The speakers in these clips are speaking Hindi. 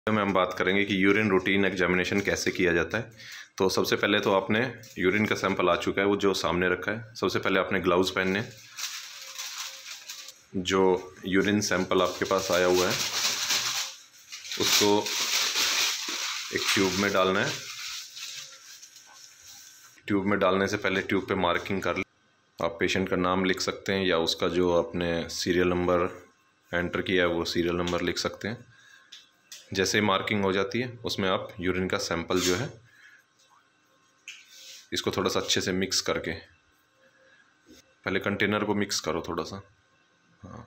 में हम बात करेंगे कि यूरिन रूटीन एग्जामिनेशन कैसे किया जाता है। तो सबसे पहले तो आपने यूरिन का सैंपल आ चुका है, वो जो सामने रखा है। सबसे पहले आपने ग्लव्स पहनने, जो यूरिन सैंपल आपके पास आया हुआ है उसको एक ट्यूब में डालना है। ट्यूब में डालने से पहले ट्यूब पे मार्किंग कर ले। आप पेशेंट का नाम लिख सकते हैं या उसका जो आपने सीरियल नंबर एंटर किया है वो सीरियल नंबर लिख सकते हैं। जैसे ही मार्किंग हो जाती है उसमें आप यूरिन का सैंपल जो है इसको थोड़ा सा अच्छे से मिक्स करके, पहले कंटेनर को मिक्स करो थोड़ा सा। हाँ,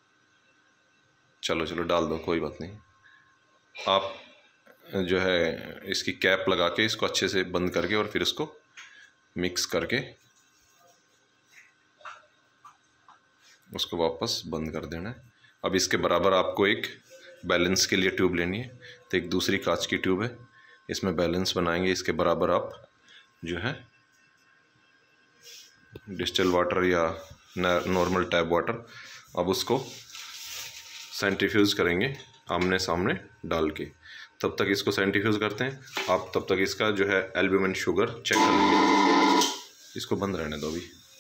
चलो डाल दो, कोई बात नहीं। आप जो है इसकी कैप लगा के इसको अच्छे से बंद करके और फिर इसको मिक्स करके उसको वापस बंद कर देना है। अब इसके बराबर आपको एक बैलेंस के लिए ट्यूब लेनी है। तो एक दूसरी कांच की ट्यूब है, इसमें बैलेंस बनाएंगे। इसके बराबर आप जो है डिस्टिल वाटर या नॉर्मल टैप वाटर, अब उसको सेंट्रीफ्यूज करेंगे आमने सामने डाल के। तब तक इसको सेंट्रीफ्यूज करते हैं आप, तब तक इसका जो है एल्ब्यूमिन शुगर चेक करेंगे। इसको बंद रहने दो अभी।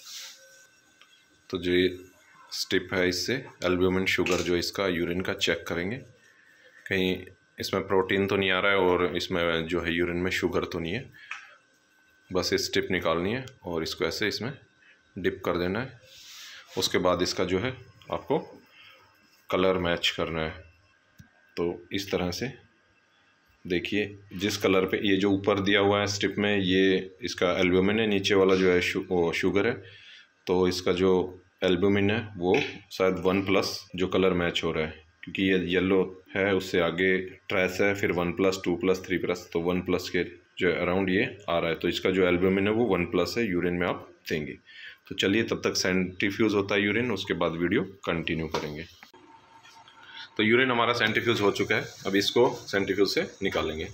तो जो ये स्टिप है, इससे एल्ब्यूमिन शुगर जो इसका यूरिन का चेक करेंगे, कहीं इसमें प्रोटीन तो नहीं आ रहा है और इसमें जो है यूरिन में शुगर तो नहीं है। बस ये स्टिप निकालनी है और इसको ऐसे इसमें डिप कर देना है। उसके बाद इसका जो है आपको कलर मैच करना है। तो इस तरह से देखिए, जिस कलर पे ये जो ऊपर दिया हुआ है स्टिप में, ये इसका एल्ब्यूमिन है, नीचे वाला जो है शुगर है। तो इसका जो एल्ब्यूमिन है वो शायद 1+ जो कलर मैच हो रहा है, क्योंकि ये येलो है, उससे आगे ट्रेस है, फिर 1+, 2+, 3+, तो 1+ के जो अराउंड ये आ रहा है। तो इसका जो एल्ब्यूमिन है वो 1+ है, यूरिन में आप देंगे। तो चलिए, तब तक सेंट्रीफ्यूज होता है यूरिन, उसके बाद वीडियो कंटिन्यू करेंगे। तो यूरिन हमारा सेंट्रीफ्यूज हो चुका है, अब इसको सेंट्रीफ्यूज से निकालेंगे।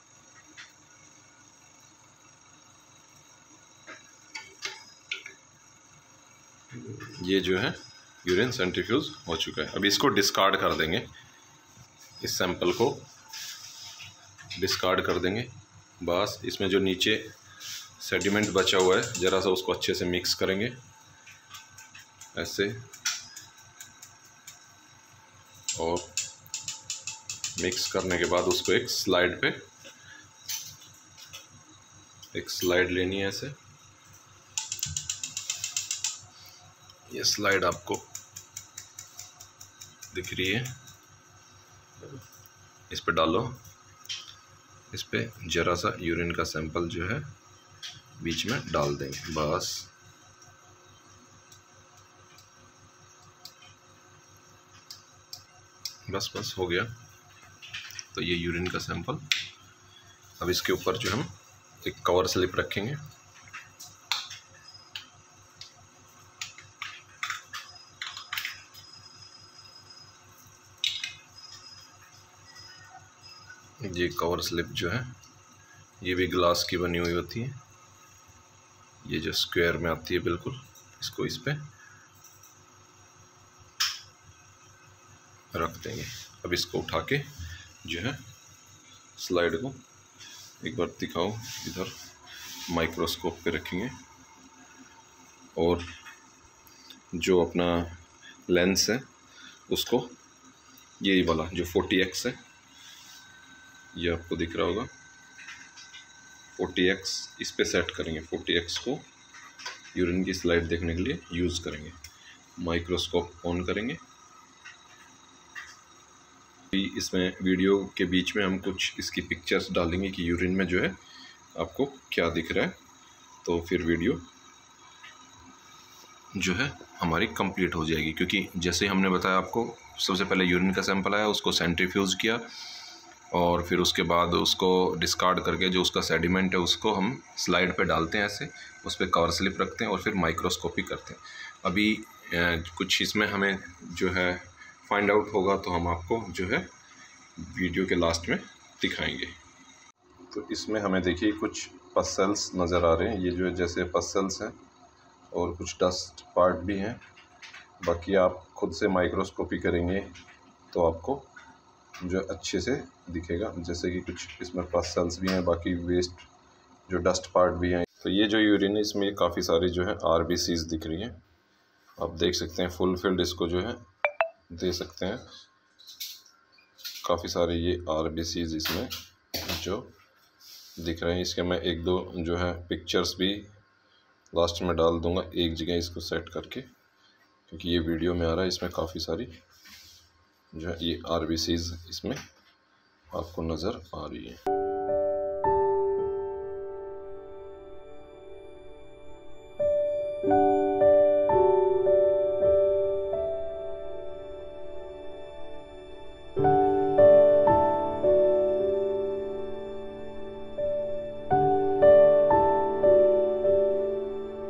ये जो है यूरिन सेंट्रीफ्यूज हो चुका है। अब इसको डिस्कार्ड कर देंगे, इस सैंपल को डिस्कार्ड कर देंगे। बस इसमें जो नीचे सेडिमेंट बचा हुआ है ज़रा सा उसको अच्छे से मिक्स करेंगे ऐसे, और मिक्स करने के बाद उसको एक स्लाइड पे, एक स्लाइड लेनी है ऐसे। ये स्लाइड आपको दिख रही है, इस पे डालो। इस पे जरा सा यूरिन का सैंपल जो है बीच में डाल देंगे। बस हो गया। तो ये यूरिन का सैंपल, अब इसके ऊपर जो हम एक कवर स्लिप रखेंगे। ये कवर स्लिप जो है ये भी ग्लास की बनी हुई होती है, ये जो स्क्वायर में आती है बिल्कुल, इसको इस पे रख देंगे। अब इसको उठा के जो है स्लाइड को एक बार दिखाओ, इधर माइक्रोस्कोप पे रखेंगे और जो अपना लेंस है उसको, यही वाला जो 40x है, ये आपको दिख रहा होगा 40x, इस पे सेट करेंगे। 40x को यूरिन की स्लाइड देखने के लिए यूज़ करेंगे। माइक्रोस्कोप ऑन करेंगे। इसमें वीडियो के बीच में हम कुछ इसकी पिक्चर्स डालेंगे कि यूरिन में जो है आपको क्या दिख रहा है। तो फिर वीडियो जो है हमारी कंप्लीट हो जाएगी, क्योंकि जैसे हमने बताया आपको, सबसे पहले यूरिन का सैंपल आया, उसको सेंट्रीफ्यूज किया और फिर उसके बाद उसको डिस्कार्ड करके जो उसका सेडिमेंट है उसको हम स्लाइड पे डालते हैं ऐसे, उस पर कवर स्लिप रखते हैं और फिर माइक्रोस्कोपी करते हैं। अभी कुछ इसमें हमें जो है फाइंड आउट होगा तो हम आपको जो है वीडियो के लास्ट में दिखाएंगे। तो इसमें हमें देखिए कुछ पसल्स नज़र आ रहे हैं, ये जो है जैसे पसल्स हैं और कुछ डस्ट पार्ट भी हैं। बाकी आप खुद से माइक्रोस्कोपी करेंगे तो आपको जो अच्छे से दिखेगा। जैसे कि कुछ इसमें पस सेल्स भी हैं, बाकी वेस्ट जो डस्ट पार्ट भी हैं। तो ये जो यूरिन है इसमें काफ़ी सारी जो है आरबीसीज दिख रही हैं। आप देख सकते हैं फुल फील्ड इसको जो है दे सकते हैं। काफ़ी सारे ये आरबीसीज इसमें जो दिख रहे हैं। इसके मैं एक दो जो है पिक्चर्स भी लास्ट में डाल दूंगा एक जगह इसको सेट करके, क्योंकि ये वीडियो में आ रहा है। इसमें काफ़ी सारी जो है ये आरबीसीज इसमें आपको नज़र आ रही है।